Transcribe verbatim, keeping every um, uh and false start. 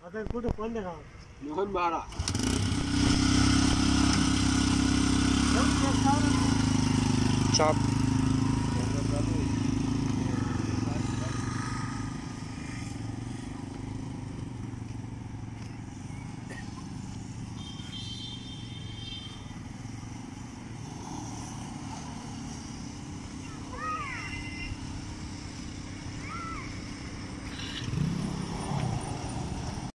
आता कुठं कोण दे गाव मोहन बारा एवढं चॉप